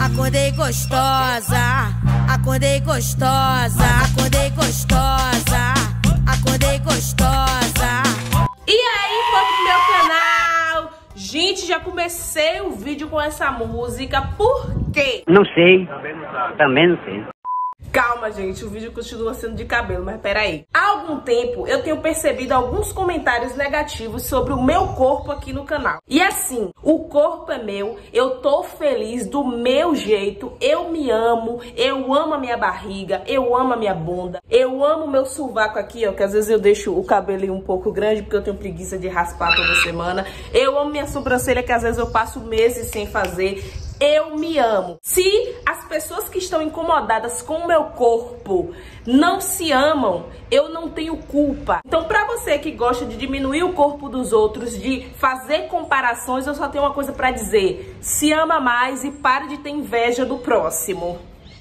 Acordei gostosa, acordei gostosa, acordei gostosa, acordei gostosa. E aí, povo do meu canal? Gente, já comecei o vídeo com essa música, por quê? Não sei, também não sei. Calma, gente, o vídeo continua sendo de cabelo, mas peraí. Há algum tempo eu tenho percebido alguns comentários negativos sobre o meu corpo aqui no canal. E assim, o corpo é meu, eu tô feliz do meu jeito, eu me amo, eu amo a minha barriga, eu amo a minha bunda, eu amo o meu sovaco aqui, ó, que às vezes eu deixo o cabelo um pouco grande porque eu tenho preguiça de raspar toda semana. Eu amo minha sobrancelha, que às vezes eu passo meses sem fazer. Eu me amo. Se as pessoas que estão incomodadas com o meu corpo não se amam, eu não tenho culpa. Então, pra você que gosta de diminuir o corpo dos outros, de fazer comparações, eu só tenho uma coisa pra dizer: se ama mais e pare de ter inveja do próximo.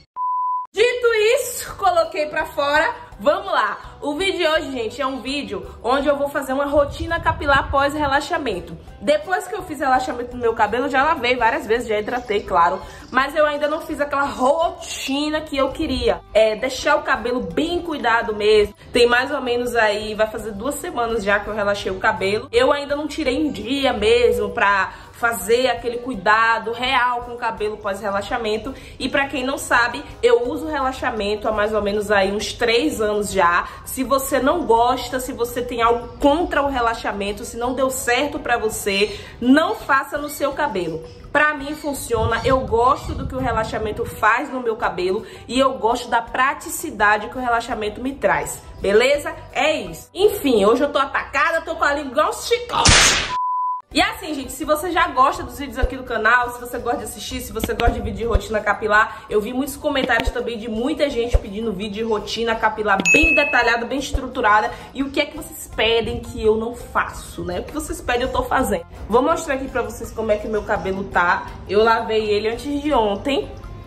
Dito isso, coloquei pra fora. Vamos lá, o vídeo de hoje, gente, é um vídeo onde eu vou fazer uma rotina capilar pós relaxamento. Depois que eu fiz relaxamento no meu cabelo, já lavei várias vezes, já hidratei, claro, mas eu ainda não fiz aquela rotina que eu queria. Deixar o cabelo bem cuidado mesmo. Tem mais ou menos aí, vai fazer 2 semanas já que eu relaxei o cabelo. Eu ainda não tirei um dia mesmo pra fazer aquele cuidado real com o cabelo pós-relaxamento. E pra quem não sabe, eu uso relaxamento há mais ou menos aí uns 3 anos já. Se você não gosta, se você tem algo contra o relaxamento, se não deu certo pra você, não faça no seu cabelo. Pra mim funciona, eu gosto do que o relaxamento faz no meu cabelo e eu gosto da praticidade que o relaxamento me traz, beleza? É isso. Enfim, hoje eu tô atacada, tô com a língua igual um chicote. E assim, gente, se você já gosta dos vídeos aqui do canal, se você gosta de assistir, se você gosta de vídeo de rotina capilar, eu vi muitos comentários também de muita gente pedindo vídeo de rotina capilar bem detalhada, bem estruturada. E o que é que vocês pedem que eu não faço, né? O que vocês pedem eu tô fazendo. Vou mostrar aqui pra vocês como é que o meu cabelo tá. Eu lavei ele antes de ontem.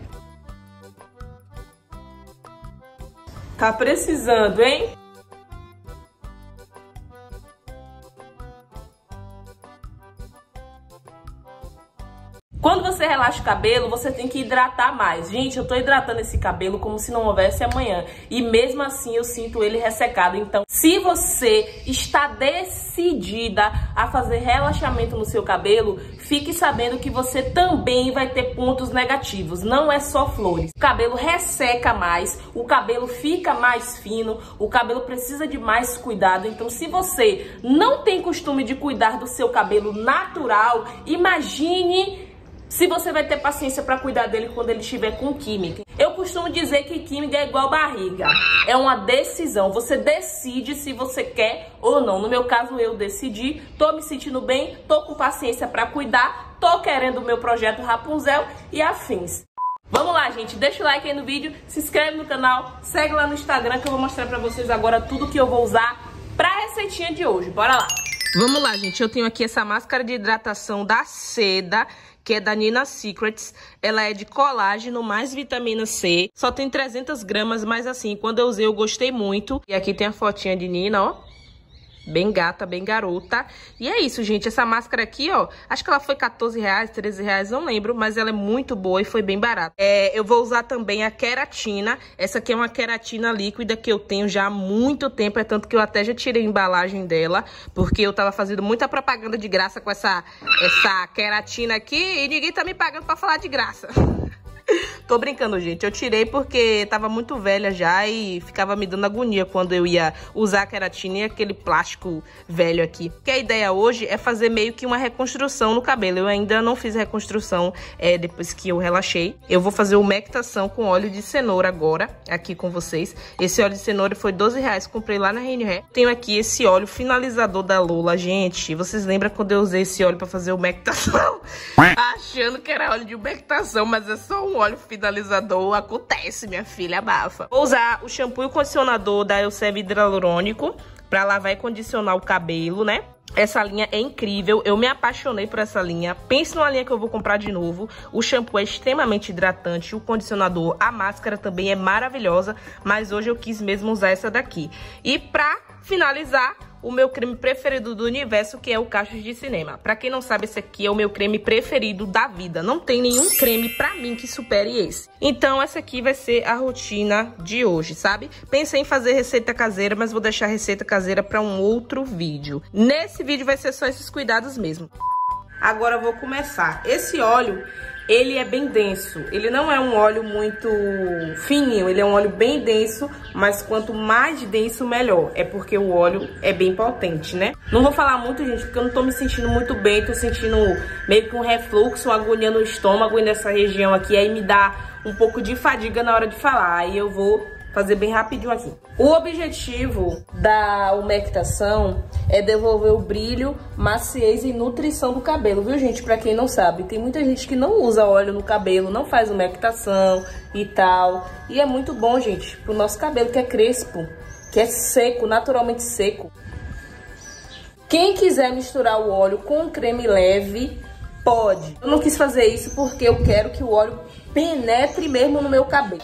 Tá precisando, hein? Quando você relaxa o cabelo, você tem que hidratar mais. Gente, eu tô hidratando esse cabelo como se não houvesse amanhã. E mesmo assim eu sinto ele ressecado. Então, se você está decidida a fazer relaxamento no seu cabelo, fique sabendo que você também vai ter pontos negativos. Não é só flores. O cabelo resseca mais, o cabelo fica mais fino, o cabelo precisa de mais cuidado. Então, se você não tem costume de cuidar do seu cabelo natural, imagine se você vai ter paciência para cuidar dele quando ele estiver com química. Eu costumo dizer que química é igual barriga. É uma decisão. Você decide se você quer ou não. No meu caso, eu decidi. Tô me sentindo bem, tô com paciência para cuidar, tô querendo o meu projeto Rapunzel e afins. Vamos lá, gente. Deixa o like aí no vídeo, se inscreve no canal, segue lá no Instagram que eu vou mostrar para vocês agora tudo que eu vou usar para a receitinha de hoje. Bora lá. Vamos lá, gente. Eu tenho aqui essa máscara de hidratação da Seda, que é da Nina Secrets. Ela é de colágeno mais vitamina C. Só tem 300 gramas, mas assim, quando eu usei eu gostei muito. E aqui tem a fotinha de Nina, ó. Bem gata, bem garota. E é isso, gente. Essa máscara aqui, ó, acho que ela foi R$14, R$13, não lembro, mas ela é muito boa e foi bem barata. Eu vou usar também a queratina. Essa aqui é uma queratina líquida que eu tenho já há muito tempo. É tanto que eu até já tirei a embalagem dela, porque eu tava fazendo muita propaganda de graça com essa queratina aqui e ninguém tá me pagando pra falar de graça. Tô brincando, gente. Eu tirei porque tava muito velha já e ficava me dando agonia quando eu ia usar a queratina e aquele plástico velho aqui. Que a ideia hoje é fazer meio que uma reconstrução no cabelo. Eu ainda não fiz reconstrução depois que eu relaxei. Eu vou fazer umectação com óleo de cenoura agora, aqui com vocês. Esse óleo de cenoura foi R$12, comprei lá na Renner. Tenho aqui esse óleo finalizador da Lola, gente. Vocês lembram quando eu usei esse óleo pra fazer umectação? Achando que era óleo de umectação, mas é só um óleo finalizador. Acontece, minha filha, abafa. Vou usar o shampoo e o condicionador da Elseve Hialurônico pra lavar e condicionar o cabelo, né? Essa linha é incrível, eu me apaixonei por essa linha. Pense numa linha que eu vou comprar de novo. O shampoo é extremamente hidratante, o condicionador, a máscara também é maravilhosa, mas hoje eu quis mesmo usar essa daqui. E pra finalizar, o meu creme preferido do universo, que é o Cachos de Cinema. Pra quem não sabe, esse aqui é o meu creme preferido da vida. Não tem nenhum creme pra mim que supere esse. Então, essa aqui vai ser a rotina de hoje, sabe? Pensei em fazer receita caseira, mas vou deixar a receita caseira pra um outro vídeo. Nesse vídeo vai ser só esses cuidados mesmo. Agora eu vou começar. Esse óleo, ele é bem denso. Ele não é um óleo muito fininho, ele é um óleo bem denso, mas quanto mais denso, melhor. É porque o óleo é bem potente, né? Não vou falar muito, gente, porque eu não tô me sentindo muito bem. Tô sentindo meio que um refluxo, uma agonia no estômago e nessa região aqui. Aí me dá um pouco de fadiga na hora de falar. Aí eu vou fazer bem rapidinho aqui. O objetivo da umectação é devolver o brilho, maciez e nutrição do cabelo, viu, gente? Pra quem não sabe, tem muita gente que não usa óleo no cabelo, não faz umectação e tal. E é muito bom, gente, pro nosso cabelo que é crespo, que é seco, naturalmente seco. Quem quiser misturar o óleo com um creme leve, pode. Eu não quis fazer isso porque eu quero que o óleo penetre mesmo no meu cabelo.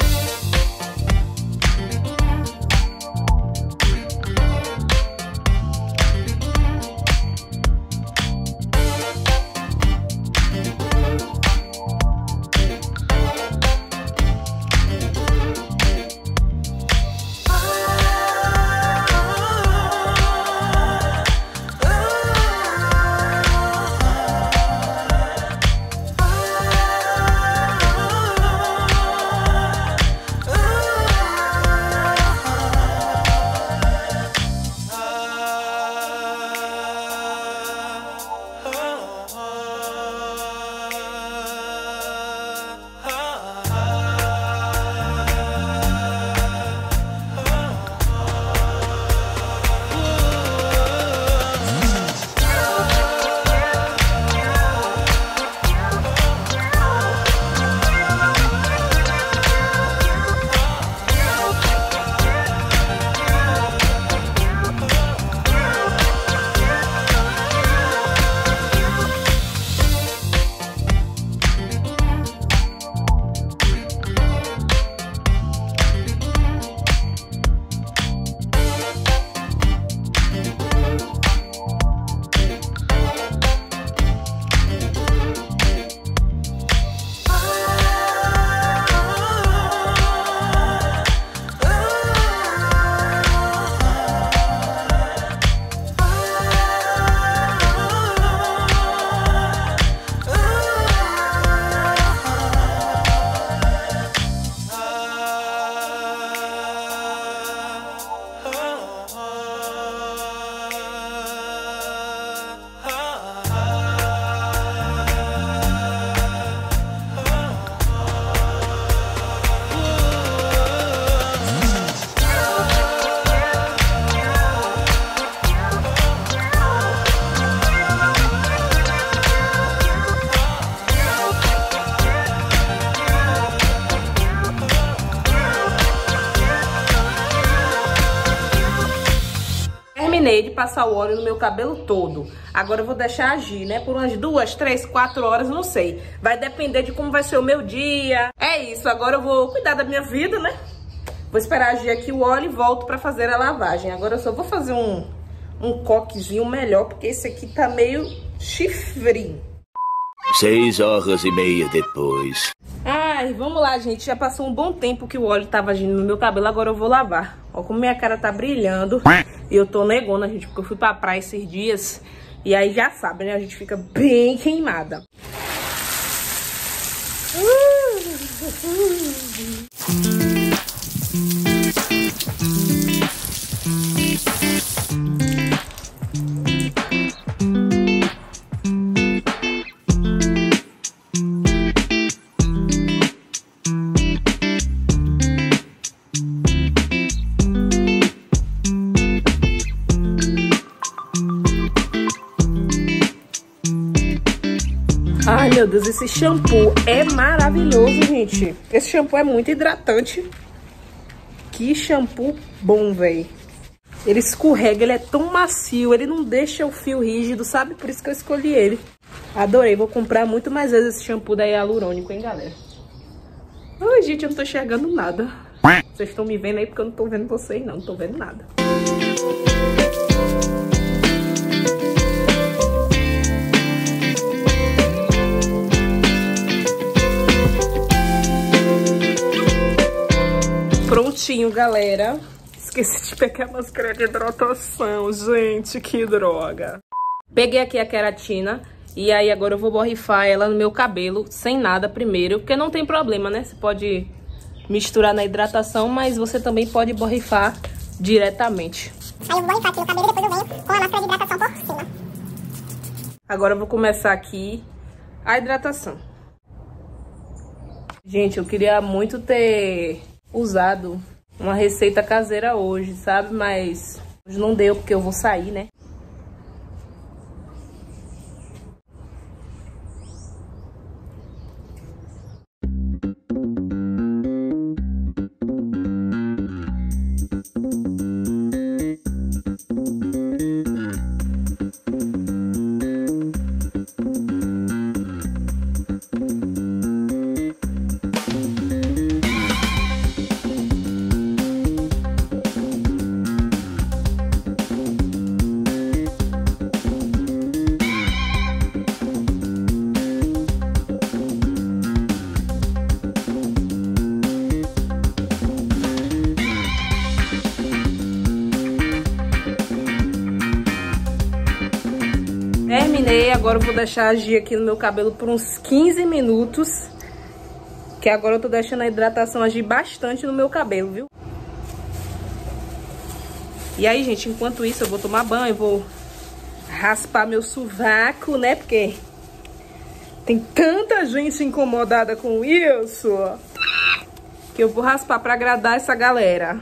Terminei de passar o óleo no meu cabelo todo. Agora eu vou deixar agir, né? Por umas 2, 3, 4 horas, não sei. Vai depender de como vai ser o meu dia. É isso, agora eu vou cuidar da minha vida, né? Vou esperar agir aqui o óleo e volto pra fazer a lavagem. Agora eu só vou fazer um coquezinho melhor, porque esse aqui tá meio chifrinho. 6h30 depois. Ai, vamos lá, gente. Já passou um bom tempo que o óleo tava agindo no meu cabelo. Agora eu vou lavar. Ó como minha cara tá brilhando. E eu tô negona, gente, porque eu fui pra praia esses dias. E aí já sabe, né? A gente fica bem queimada. Ai, meu Deus, esse shampoo é maravilhoso, gente. Esse shampoo é muito hidratante. Que shampoo bom, velho. Ele escorrega, ele é tão macio, ele não deixa o fio rígido, sabe? Por isso que eu escolhi ele. Adorei, vou comprar muito mais vezes esse shampoo da hialurônico, hein, galera? Ai, gente, eu não tô enxergando nada. Vocês estão me vendo aí porque eu não tô vendo vocês, não tô vendo nada. Prontinho, galera. Esqueci de pegar a máscara de hidratação, gente, que droga. Peguei aqui a queratina e aí agora eu vou borrifar ela no meu cabelo sem nada primeiro, porque não tem problema, né? Você pode misturar na hidratação, mas você também pode borrifar diretamente. Aí eu vou borrifar aqui no cabelo e depois eu venho com a máscara de hidratação por cima. Agora eu vou começar aqui a hidratação. Gente, eu queria muito ter usado uma receita caseira hoje, sabe? Mas hoje não deu porque eu vou sair, né? Terminei, agora eu vou deixar agir aqui no meu cabelo por uns 15 minutos. Que agora eu tô deixando a hidratação agir bastante no meu cabelo, viu? E aí, gente, enquanto isso eu vou tomar banho, vou raspar meu sovaco, né? Porque tem tanta gente incomodada com isso que eu vou raspar pra agradar essa galera.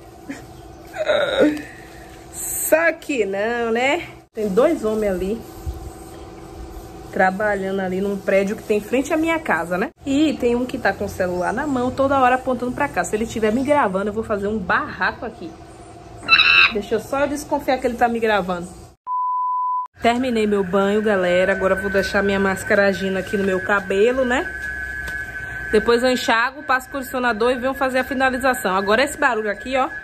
Só que não, né? Tem dois homens ali trabalhando ali num prédio que tem em frente à minha casa, né? E tem um que tá com o celular na mão, toda hora apontando pra cá. Se ele estiver me gravando, eu vou fazer um barraco aqui. Deixa eu só desconfiar que ele tá me gravando. Terminei meu banho, galera. Agora eu vou deixar minha máscara agindo aqui no meu cabelo, né? Depois eu enxago, passo o condicionador e venho fazer a finalização. Agora esse barulho aqui, ó.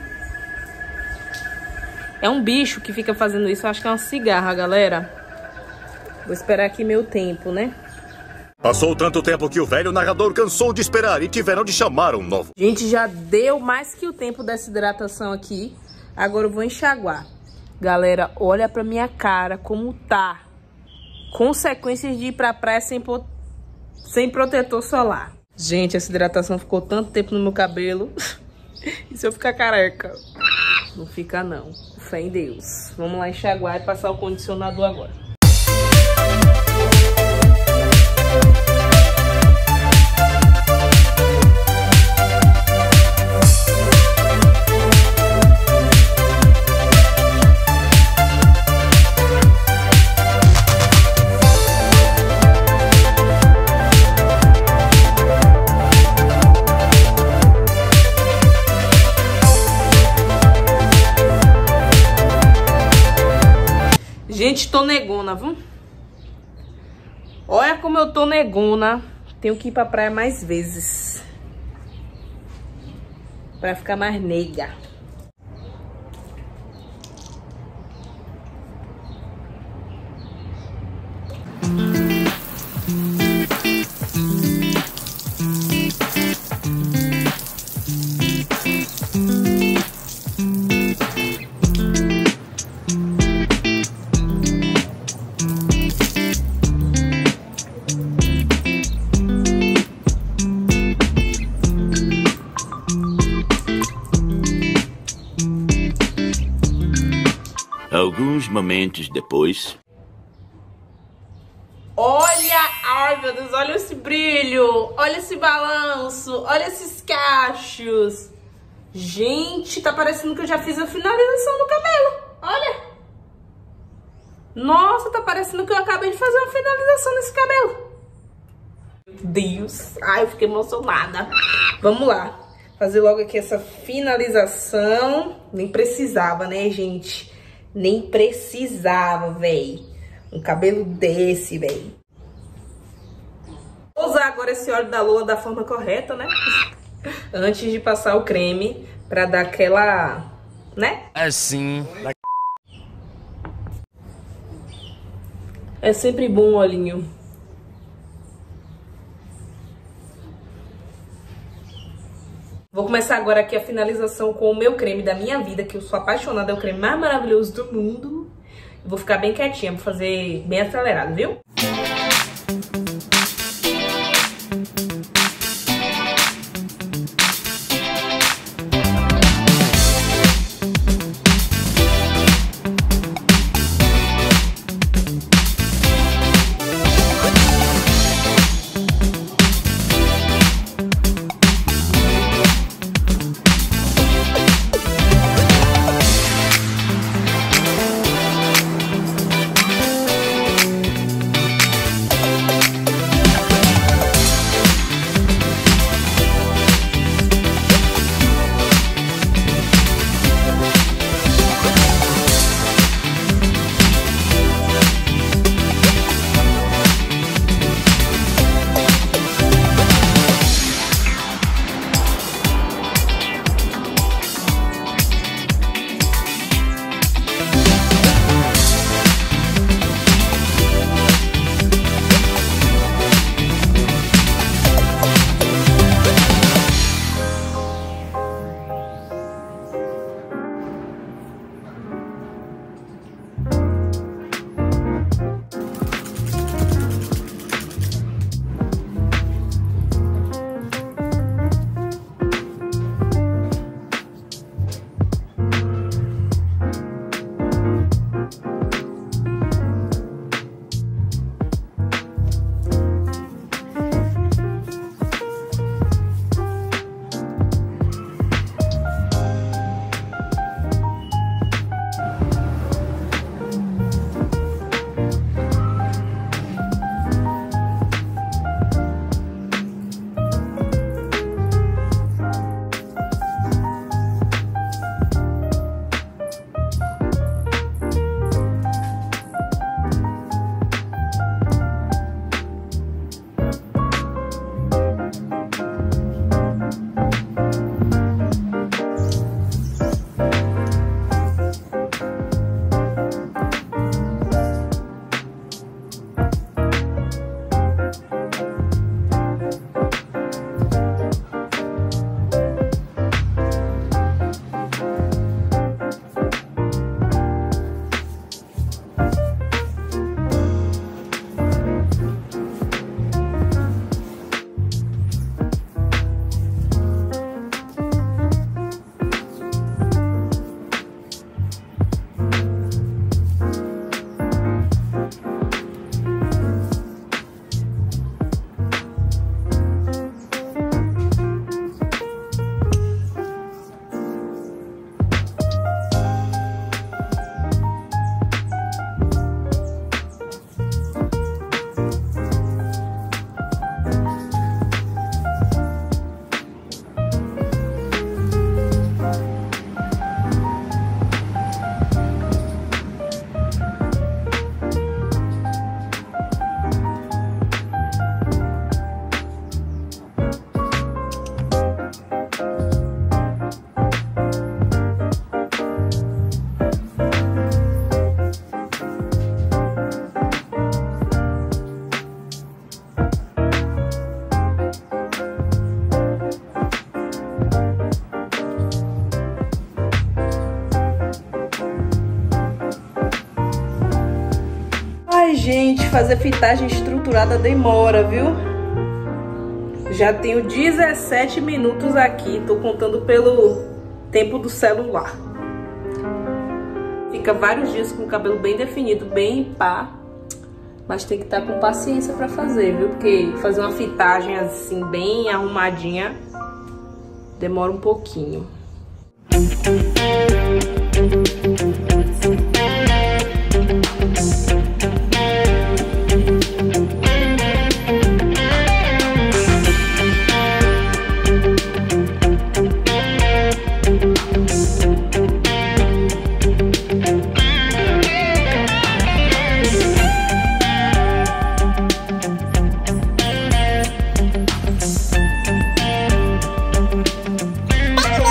É um bicho que fica fazendo isso. Eu acho que é uma cigarra, galera. Vou esperar aqui meu tempo, né? Passou tanto tempo que o velho narrador cansou de esperar e tiveram de chamar um novo. Gente, já deu mais que o tempo dessa hidratação aqui. Agora eu vou enxaguar. Galera, olha pra minha cara como tá. Consequências de ir pra praia sem protetor solar. Gente, essa hidratação ficou tanto tempo no meu cabelo. E se eu ficar careca? Não fica não. Fé em Deus. Vamos lá enxaguar e passar o condicionador agora. Gente, tô negona, viu? Olha como eu tô negona. Tenho que ir pra praia mais vezes. Pra ficar mais nega. Alguns momentos depois... Olha! Ai, meu Deus, olha esse brilho! Olha esse balanço! Olha esses cachos! Gente, tá parecendo que eu já fiz a finalização do cabelo! Olha! Nossa, tá parecendo que eu acabei de fazer uma finalização nesse cabelo! Meu Deus! Ai, eu fiquei emocionada! Vamos lá! Fazer logo aqui essa finalização. Nem precisava, né, gente? Nem precisava, véi. Um cabelo desse, véi. Vou usar agora esse óleo da lua da forma correta, né? Antes de passar o creme, pra dar aquela, né? Assim... É sempre bom um olhinho. Vou começar agora aqui a finalização com o meu creme da minha vida, que eu sou apaixonada, é o creme mais maravilhoso do mundo. Vou ficar bem quietinha pra fazer bem acelerado, viu? Gente, fazer fitagem estruturada demora, viu? Já tenho 17 minutos aqui, tô contando pelo tempo do celular. Fica vários dias com o cabelo bem definido, bem pá, mas tem que estar com paciência pra fazer, viu? Porque fazer uma fitagem assim, bem arrumadinha, demora um pouquinho.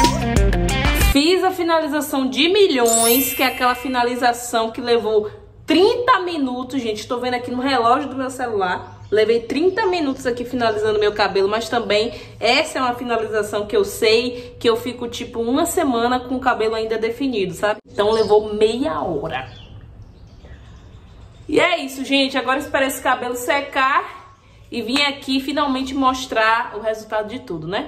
Finalização de milhões, que é aquela finalização que levou 30 minutos, gente. Tô vendo aqui no relógio do meu celular. Levei 30 minutos aqui finalizando meu cabelo, mas também essa é uma finalização que eu sei que eu fico tipo uma semana com o cabelo ainda definido, sabe? Então levou meia hora. E é isso, gente. Agora eu espero esse cabelo secar e vim aqui finalmente mostrar o resultado de tudo, né?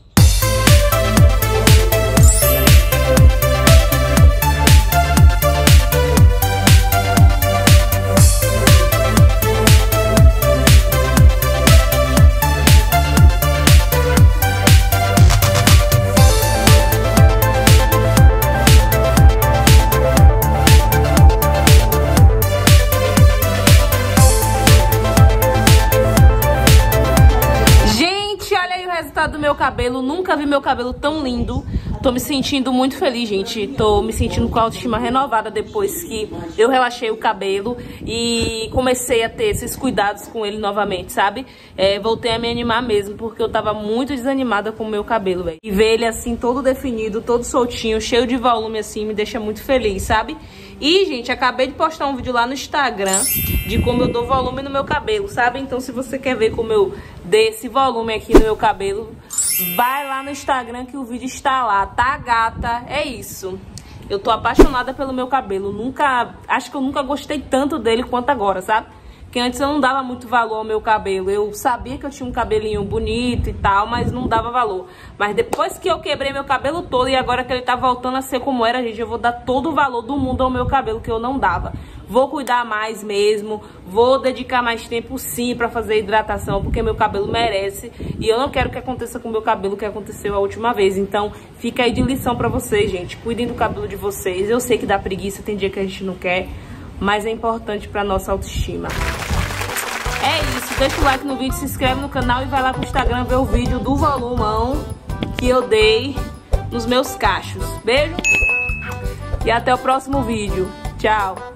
Do meu cabelo, nunca vi meu cabelo tão lindo. Tô me sentindo muito feliz, gente. Tô me sentindo com a autoestima renovada depois que eu relaxei o cabelo e comecei a ter esses cuidados com ele novamente, sabe? Voltei a me animar mesmo, porque eu tava muito desanimada com o meu cabelo, velho. E ver ele assim, todo definido, todo soltinho, cheio de volume assim, me deixa muito feliz, sabe? E, gente, acabei de postar um vídeo lá no Instagram de como eu dou volume no meu cabelo, sabe? Então, se você quer ver como eu dei esse volume aqui no meu cabelo, vai lá no Instagram que o vídeo está lá, tá, gata? É isso. Eu tô apaixonada pelo meu cabelo. Acho que eu nunca gostei tanto dele quanto agora, sabe? Porque antes eu não dava muito valor ao meu cabelo. Eu sabia que eu tinha um cabelinho bonito e tal, mas não dava valor. Mas depois que eu quebrei meu cabelo todo e agora que ele tá voltando a ser como era, gente, eu vou dar todo o valor do mundo ao meu cabelo que eu não dava. Vou cuidar mais mesmo, vou dedicar mais tempo sim pra fazer hidratação, porque meu cabelo merece. E eu não quero que aconteça com o meu cabelo o que aconteceu a última vez. Então fica aí de lição pra vocês, gente. Cuidem do cabelo de vocês. Eu sei que dá preguiça, tem dia que a gente não quer, mas é importante pra nossa autoestima. É isso, deixa o like no vídeo, se inscreve no canal e vai lá pro Instagram ver o vídeo do volumão que eu dei nos meus cachos. Beijo e até o próximo vídeo. Tchau!